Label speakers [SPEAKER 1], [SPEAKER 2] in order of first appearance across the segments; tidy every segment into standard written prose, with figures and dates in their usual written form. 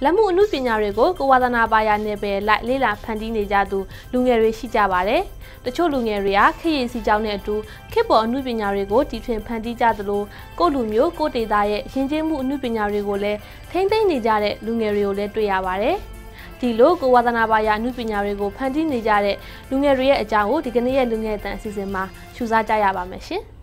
[SPEAKER 1] လက်မှုအမှုပညာတွေကိုကိုဝါသနာပါရနယ်ပယ်လိုက်လေးလာဖန်တီးနေကြသူလူငယ်တွေရှိကြပါတယ်။တချို့လူငယ်တွေကခေတ်ရည်စီကြောင်းနဲ့အတူခေတ်ပေါ်အမှုပညာတွေကိုတီထွင်ဖန်တီးကြသလိုကိုလူမျိုးကိုဒေသရဲ့ယဉ်ကျေးမှုအမှုပညာတွေကိုလည်းထိမ့်သိမ်းနေကြတဲ့လူငယ်တွေကိုလည်းတွေ့ရပါတယ်။ဒီလိုကိုဝါသနာပါရအမှုပညာတွေကိုဖန်တီးနေကြတဲ့လူငယ်တွေရဲ့အကြောင်းကိုဒီကနေ့ရဲ့လူငယ်အတန်အစီအစဉ်မှာရှုစားကြရပါမယ်ရှင်။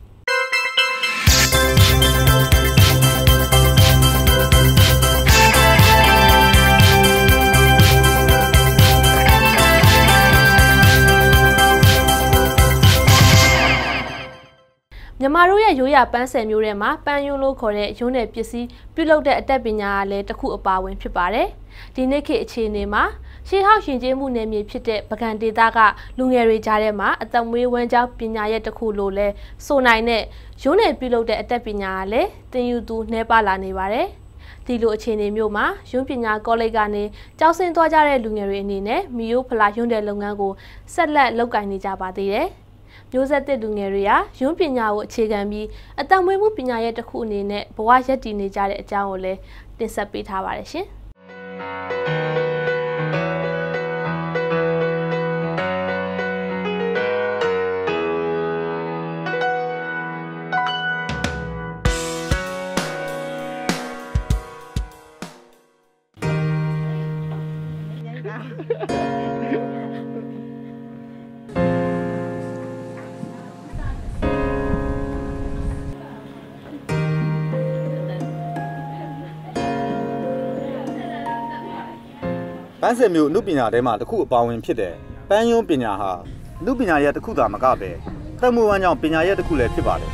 [SPEAKER 1] မြန်မာတို့ရဲ့ရိုးရာပန်းဆယ်မျိုးထဲမှာပန်းယွန်းလို့ခေါ်တဲ့ရုံးနယ်ပစ္စည်းပြုလုပ်တဲ့အတတ်ပညာကလည်းတစ်ခုအပါဝင်ဖြစ်ပါတယ်။ဒီနေ့ခေတ်အခြေအနေမှာရှေးဟောင်းရှင်ကျေးမှုနယ်မြေဖြစ်တဲ့ပကံဒေသကလူငယ်တွေကြားထဲမှာအသက်မွေးဝမ်းကြောင်းပညာရဲ့တစ်ခုလို့လဲဆိုနိုင်တဲ့ရုံးနယ်ပြုလုပ်တဲ့အတတ်ပညာကလည်းသင်ယူသူနှဲပါလာနေပါတယ်။ဒီလိုအခြေအနေမျိုးမှာရုံးပညာကောလိပ်ကနေကျောင်းဆင်းသွားကြတဲ့လူငယ်တွေအနေနဲ့မီယိုဖလာရုံးနယ်လုပ်ငန်းကိုဆက်လက်လုပ်ကိုင်နေကြပါသေးတယ်။မျိုးဆက်သစ်လူငယ်တွေကရုံးပညာကိုအခြေခံပြီးအတမွေးမှုပညာရဲ့တစ်ခုအနေနဲ့ဘဝရပ်တည်နေကြတဲ့အကြောင်းကိုလည်းတင်ဆက်ပေးထားပါတယ်ရှင်
[SPEAKER 2] ပန်းစင်မျိုးနုပညာထဲမှာတစ်ခုအပါဝင်ဖြစ်တဲ့ပန်းယွန်းပညာဟာနုပညာရဲ့တစ်ခုသာမကပဲသက်မွေးဝမ်းကြောင်းပညာရဲ့တစ်ခုလည်းဖြစ်ပါတယ်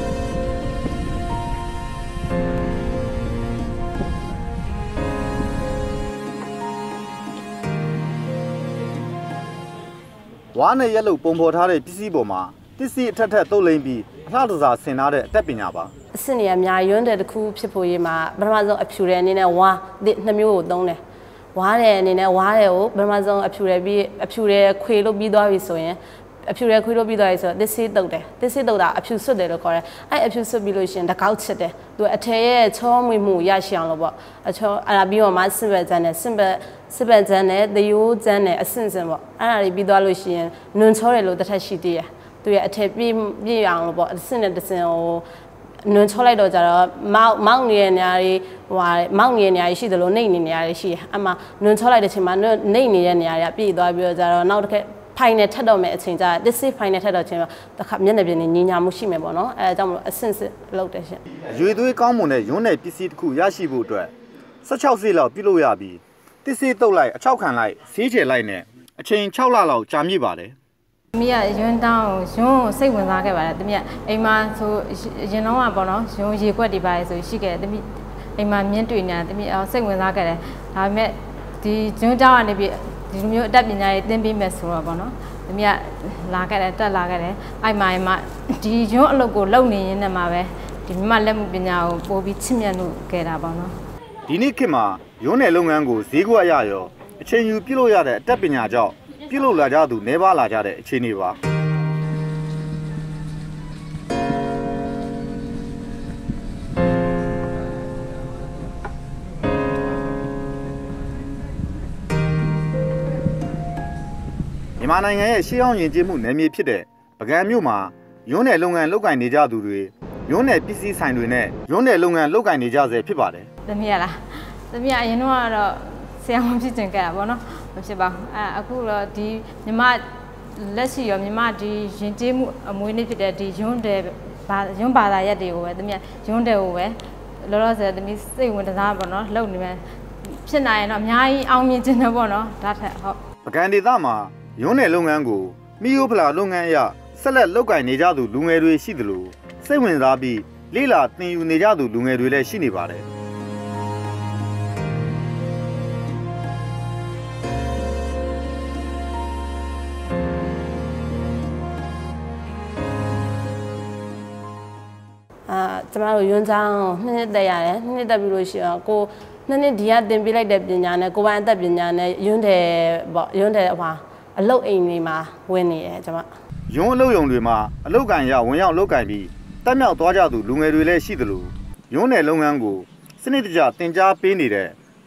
[SPEAKER 2] ဝါးနဲ့ရက်လို့ပုံဖော်ထားတဲ့ပစ္စည်းပေါ်မှာပစ္စည်းအထက်ထက်တုပ်လိမ့်ပြီးအလှတစားဆင်ထားတဲ့အတတ်ပညာပါ
[SPEAKER 3] အစ်စ်နေအများရွန်းတဲ့တစ်ခုဖြစ်ဖို့ရေးမှာပထမဆုံးအဖြူတဲ့အနေနဲ့ဝါးနှစ်မျိုးကိုသုံးတယ်ဝါးတဲ့အနေနဲ့ဝါးတဲ့ကိုပထမဆုံးအဖြူတဲ့ပြီးအဖြူတဲ့ခွေလို့ပြီးသွားပြီဆိုရင်အဖြူတဲ့ခွေလို့ပြီးသွားပြီဆိုတော့သစ်စေးတုပ်တယ်သစ်စေးတုပ်တာအဖြူဆွတ်တယ်လို့ခေါ်တယ်အဲ့အဖြူဆွတ်ပြီးလို့ရှိရင်တကောက်ချစ်တယ်သူအထည်ရဲ့ချောမွေ့မှုရရှိအောင်လို့ပေါ့အချောအဲ့ဒါပြီးတော့မှစစ်ဘက်ကျန်းနဲ့စစ်ဘက်ကျန်းနဲ့သရိုးကျန်းနဲ့အဆင့်ဆင့်ပေါ့အဲ့ဒါတွေပြီးသွားလို့ရှိရင်နွန်ချောတယ်လို့တစ်ထက်ရှိသေးတယ်သူရဲ့အထည်ပြည့်အောင်လို့ပေါ့အဆင့်နဲ့တစ်ဆင့်ဟိုနွန်ချောလိုက်တော့ကြတော့မောက်နေတဲ့နေရာတွေဟိုမောက်နေတဲ့နေရာတွေရှိသလိုနှိမ့်နေတဲ့နေရာတွေရှိတယ်အမှနွန်ချောလိုက်တဲ့အချိန်မှာနှိမ့်နေတဲ့နေရာတွေကပြည့်သွားပြီးတော့ကြတော့နောက်တစ်ခါဖိုင်နဲ့ထပ်တော့မယ်အချိန်ကျသစ်စစ်ဖိုင်နဲ့ထပ်တော့ချင်းတစ်ခါမျက်နှာပြင်ညင်ညာမှုရှိမယ်ပေါ့နော်အဲဒါကြောင့်မလို့အဆင့်စစ်လုပ်တယ်ရှင်
[SPEAKER 2] ရွေသွေးကောင်းမွန်တဲ့ရုံးနယ်ပစ္စည်းတစ်ခုရရှိဖို့အတွက်16စိလောက်ပြုလုပ်ရပြီးသစ်စစ်တုပ်လိုက်အချောက်ခံလိုက်ဆေးချယ်လိုက်နဲ့အချိန်6လလောက်ကြာမြင့်ပါတယ်
[SPEAKER 3] သမီးကရွန်းတောင်းရွန်းကိုစိတ်ဝင်စားခဲ့ပါတယ်သမီးကအိမ်မှာဆိုရင်တော့ပေါ့နော်ရွန်းရေခွက်တွေပါတယ်ဆိုရှိခဲ့တယ်သမီးအိမ်မှာမြင့်တွေ့နေတာသမီးစိတ်ဝင်စားခဲ့တယ်ဒါပေမဲ့ဒီရွန်းတောင်းကနေပြီးဒီလိုမျိုးအတတ်ပညာတွေသင်ပေးမယ်ဆိုတော့ပေါ့နော်သမီးကလာခဲ့တယ်တက်လာခဲ့တယ်အဲ့မှာဒီရွန်းအလုပ်ကိုလုပ်နေရင်းနဲ့မှာပဲဒီမြမလက်မှုပညာကိုပို့ပြီးချစ်မြတ်လို့ခဲ့တာပေါ့နော်
[SPEAKER 2] ဒီနေ့ခေတ်မှာရုံးနယ်လုပ်ငန်းကိုဈေးကွက်အရရောအချိန်ယူပြုလုပ်ရတဲ့အတတ်ပညာကြောင့်ပြုလုပ်လာကြသူနေပါလာကြတဲ့အခြေအနေပါမြန်မာနိုင်ငံရဲ့ရှေးဟောင်းယဉ်ကျေးမှုနယ်မြေဖြစ်တဲ့ပကံမြို့မှာရုံးနယ်လုပ်ငန်းလုပ်ကိုင်နေကြသူတွေရုံးနယ်ပစ္စည်းဆိုင်တွေနဲ့ရုံးနယ်လုပ်ငန်းလုပ်ကိုင်နေကြဆဲဖြစ်ပါတယ်
[SPEAKER 3] သမီးရလားသမီးအရင်ကတော့ဆရာမဖြစ်ချင်ခဲ့တာပေါ့နော်မဖြစ်ပါဘူးအခုတော့ဒီမြမလက်ရှိရောမြမဒီရင်ကျေးမှုအမွေးနေ့ဖြစ်တဲ့ဒီရွန်းတယ်ရွန်းဘာသာရက်တွေကိုပဲသမီးရွန်းတယ်ကိုပဲလောလောဆယ်သမီးစိတ်ဝင်စားပေါ့နော်လုပ်နေမယ်ဖြစ်နိုင်ရင်တော့အများကြီးအောင်မြင်ခြင်းတယ်ပေါ့နော်ဒါထက်ဟုတ်
[SPEAKER 2] ပကံဒေသမှာရုံးနယ်လုပ်ငန်းကိုမီယိုဖလာလုပ်ငန်းအရဆက်လက်လုပ်ကိုင်နေကြသူလူငယ်တွေရှိသလိုစိတ်ဝင်စားပြီးလေ့လာသင်ယူနေကြသူလူငယ်တွေလည်းရှိနေပါတယ်
[SPEAKER 3] ကျမတို့ရွန်းချောင်းနှစ်တက်ရတယ်နှစ်တက်ပြီးလို့ရှိရင်ကိုနှစ်ဒီကသင်ပေးလိုက်တဲ့ပညာနဲ့ကိုယ်ပိုင်အသက်ပညာနဲ့ရွန်းတယ်ပေါ့ရွန်းတယ်ဟိုအလုတ်အိမ်တွေမှာဝင်နေတယ်ကျမ
[SPEAKER 2] ရုံးအလုပ်ရုံတွေမှာအလုပ်ကန်ရဝင်ရောက်လုပ်ကန်ပြီးတက်မြောက်သွားကြသူလူငယ်တွေလည်းရှိသလိုရုံးနယ်လုပ်ငန်းကိုစနစ်တကျတင် जा ပေးနေတဲ့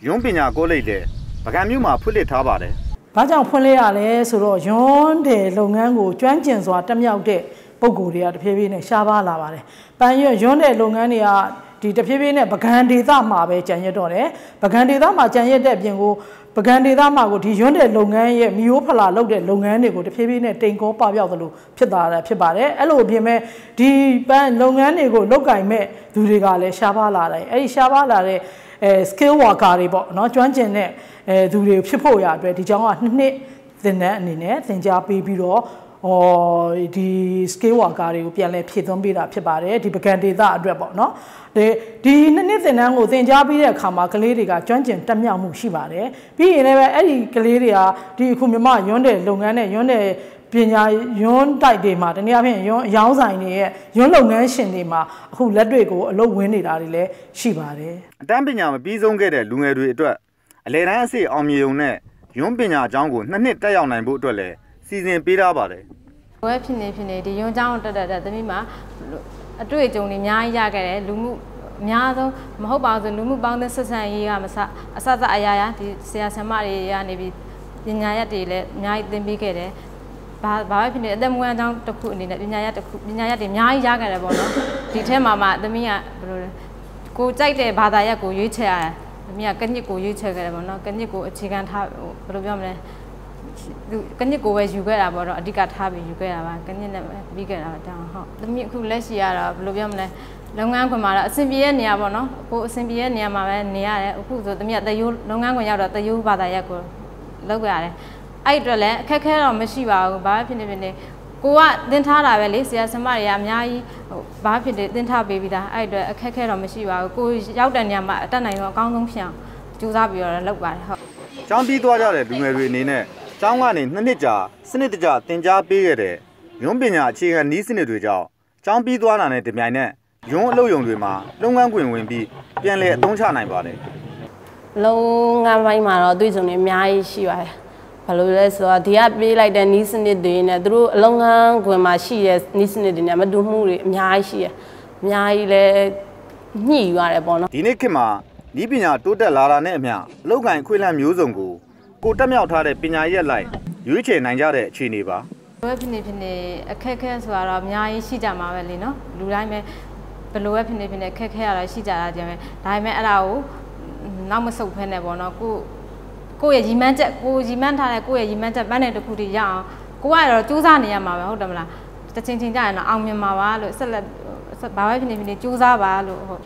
[SPEAKER 2] ယွန်းပညာကောလိပ်လည်းပုဂံမြို့မှာဖွင့်လှစ်ထားပါတယ်
[SPEAKER 4] ။ဘာကြောင့်ဖွင့်လှစ်ရလဲဆိုတော့ယွန်းတဲ့လုပ်ငန်းကိုကျွမ်းကျင်စွာတက်မြောက်တဲ့ပုံကိုယ်တွေကတဖြည်းဖြည်းနဲ့ရှားပါလာပါတယ်။ပန်းယွန်းတဲ့လုပ်ငန်းတွေကဒီတဖြည်းဖြည်းနဲ့ပုဂံဒေသမှာပဲကြံရတော့တယ်။ပုဂံဒေသမှာကြံရတဲ့အပြင်ကိုပုဂံဒေသမှာကိုဒီယွန်းတဲ့လုပ်ငန်းရဲ့မီယိုးဖလာလုပ်တဲ့လုပ်ငန်းတွေကိုတဖြည်းဖြည်းနဲ့တိမ်ကောပပျောက်သလိုဖြစ်ပါတယ်။အဲ့လိုအပြင်မဲ့ဒီပန်းလုပ်ငန်းတွေကိုလုတ်ကင်မဲ့သူတွေကလည်းရှားပါလာတယ်။အဲ့ဒီရှားပါလာတဲ့skill worker တွေပေါ့နော်ကျွမ်းကျင်တဲ့သူတွေဖြစ်ဖို့ရအတွက်ဒီကြောင်းကနှစ်သင်တန်းအနေနဲ့သင်ကြားပေးပြီးတော့ဒီ skill worker တွေကိုပြန်လည်ဖြည့်သွင်းပေးတာဖြစ်ပါတယ်ဒီပုဂံဒေသအတွက်ပေါ့နော်ဒီနှစ်သင်တန်းကိုသင်ကြားပေးတဲ့အခါမှာကလေးတွေကကျွမ်းကျင်တက်မြောက်မှုရှိပါတယ်ပြီးရင်လည်းအဲ့ဒီကလေးတွေကဒီအခုမြမယွန်းတဲ့လုပ်ငန်းနဲ့ယွန်းတဲ့ပညာယွန်းတိုက်တွေမှာတနည်းအားဖြင့်ယွန်းအယောင်းဆိုင်တွေရဲ့ယွန်းလုပ်ငန်းရှင်တွေမှာအခုလက်တွေကိုအလုပ်ဝင်နေတာတွေလည်းရှိပါတယ်
[SPEAKER 2] အတန်းပညာမပြီးဆုံးခဲ့တဲ့လူငယ်တွေအတွက်အလယ်တန်းအဆင့်အောင်မြင်ုံနဲ့ယွန်းပညာအကြောင်းကိုနှစ်တက်ရောက်နိုင်ဖို့အတွက်လည်းစီစဉ်ပေးထားပါတယ်
[SPEAKER 3] ဝဲဖြစ်နေဒီယွန်းကျောင်းတက်သမီးမှာအတွေ့အကြုံတွေအများကြီးရခဲ့တယ်လူမှုအများဆုံးမဟုတ်ပါဘူးလူမှုပေါင်းတဲ့ဆက်ဆံရေးကမစအစအရာဒီဆရာဆရာမတွေကနေပြီးပညာရပ်တွေလည်းအများကြီးသင်ပေးခဲ့တယ်ဘာပဲဖြစ်နေအသက်မွေးကြောင်းတစ်ခုအနေနဲ့ပညာရပ်တွေအများကြီးရခဲ့တယ်ပေါ့နော်ဒီထဲမှာသမီးကဘယ်လိုလဲကိုကြိုက်တဲ့ဘာသာရပ်ကိုရွေးချယ်ရတယ်သမီးကကညစ်ကိုရွေးချယ်ခဲ့တယ်ပေါ့နော်ကညစ်ကိုအခြေခံထားဘယ်လိုပြောမလဲကညစ်ကိုပဲယူခဲ့တာပေါ့တော့အဓိကထားပြီးယူခဲ့တာပါကညစ်နဲ့ပြီးခဲ့တာပါတောင်းဟုတ်သမီးအခုလက်ရှိရတော့ဘယ်လိုပြောမလဲလုပ်ငန်းခွင်မှာတော့အဆင်ပြေတဲ့နေရာပေါ့နော်ကိုအဆင်ပြေတဲ့နေရာမှာပဲနေရတယ်အခုဆိုသမီးကတရိုးလုပ်ငန်းခွင်ရောက်တော့တရိုးဘာသာရပ်ကိုလုပ်ခဲ့ရတယ်အဲ့အတွက်လည်းအခက်ခဲတော့မရှိပါဘူးဘာဖြစ်နေကိုကသင်ထားတာပဲလေဆရာဆရာမတွေကအများကြီးဘာဖြစ်နေသင်ထားပေးပြီးသားအဲ့အတွက်အခက်ခဲတော့မရှိပါဘူးကိုရောက်တဲ့နေရာမှာအတက်နိုင်တော့အကောင်းဆုံးဖြစ်အောင်ကြိုးစားပြီးတော့လုပ်ပါတယ်ဟုတ်
[SPEAKER 2] ကျောင်းပြီးသွားကြတဲ့လူငယ်တွေအနေနဲ့ကျောင်းကနေနှစ်ကြာစနစ်တကျသင်ကြားပေးခဲ့တဲ့ယွန်းပညာအခြေခံနည်းစနစ်တွေကြောင့်ကျောင်းပြီးသွားတာနဲ့တပြိုင်နက်ယွန်းအလုပ်ရုံတွေမှာလုပ်ငန်းခွင်ဝင်ပြီးပြန်လည်အသုံးချနိုင်ပါတယ်
[SPEAKER 3] လုပ်ငန်းပိုင်းမှာတော့အတွေ့အကြုံတွေအများကြီးရှိပါတယ်ဘာလို့လဲဆိုတော့ဒီကပေးလိုက်တဲ့နည်းစနစ်တွေနဲ့သူတို့အလုပ်ငန်းခွင်မှာရှိတဲ့နည်းစနစ်တွေနဲ့မတူမှုတွေအများကြီးရှိတယ်အများကြီးလည်းညှိရတယ်ပေါ့နော်
[SPEAKER 2] ဒီနေ့ခေတ်မှာနည်းပညာတိုးတက်လာတာနဲ့အမျှအလုပ်ကိုင်ခွင့်လန်းမျိုးစုံကိုတက်မြောက်ထားတဲ့ပညာရပ်လိုက်ရွေးချယ်နိုင်ကြတဲ့အခြေအနေပါ
[SPEAKER 3] ဘယ်ဖြစ်နေအခက်ခဲဆိုတာတော့အများကြီးရှိကြမှာပဲလေနော်လူတိုင်းပဲဘယ်လိုပဲဖြစ်နေအခက်ခဲရတာရှိကြတာကြတယ်ဒါပေမဲ့အဲ့ဒါကိုနောက်မဆုတ်ဖဲနဲ့ပေါ့နော်ကိုယ့်ရဲ့ရီမန်းချက်ကိုရီမန်းထားတဲ့ကိုယ့်ရဲ့ရီမန်းချက်ပန်းတဲ့တစ်ခုတည်းရအောင်ကိုကတော့စူးစမ်းနေရမှာပဲဟုတ်တယ်မလားတစ်ချိန်ကြာရင်တော့အောင်မြင်မှာပါလို့ဆက်လက်ဘာပဲဖြစ်နေစူးစမ်းပါလို့ဟုတ်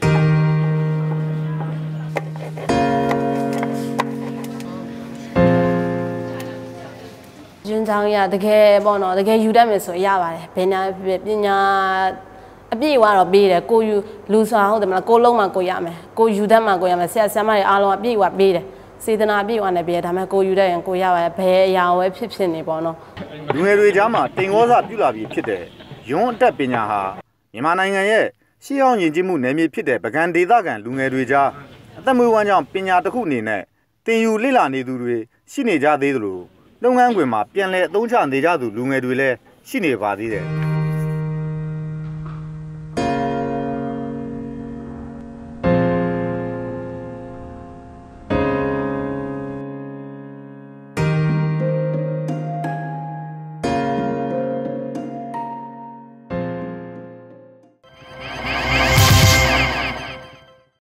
[SPEAKER 3] ကျွန်းချောင်းရတကယ်ပေါ့နော်တကယ်ယူတတ်မယ်ဆိုရပါတယ်ဘယ်ညာပညာအပြည့်အဝတော့ပေးတယ်ကိုယူလူစွာဟုတ်တယ်မလားကိုလုံးမှကိုရမယ်ကိုယူတတ်မှကိုရမယ်ဆရာဆရာမတွေအားလုံးအပြည့်အဝပေးတယ်စေတနာအပြည့်အဝနဲ့ပေးတယ်ဒါပေမဲ့ကိုယူတတ်ရင်ကိုရပါတယ်ဘယ်အရာဝဲဖြစ်နေပေါ့နော်
[SPEAKER 2] လူငယ်တွေကြားမှာတိမ်ဩဇပြုလာပြီးဖြစ်တဲ့ယွန်းအတက်ပညာဟာမြန်မာနိုင်ငံရဲ့ရှေးဟောင်းယဉ်ကျေးမှုနယ်မြေဖြစ်တဲ့ပုဂံဒေသခံလူငယ်တွေကြားအသက်မွေးဝမ်းကြောင်းပညာတစ်ခုအနေနဲ့သင်ယူလေ့လာနေသူတွေရှိနေကြသေးသလိုလုပ်ငန်းခွင်မှာပြန်လည်အသုံးချနေကြသူလူငယ်တွေလည်းရှိနေပါသေးတယ်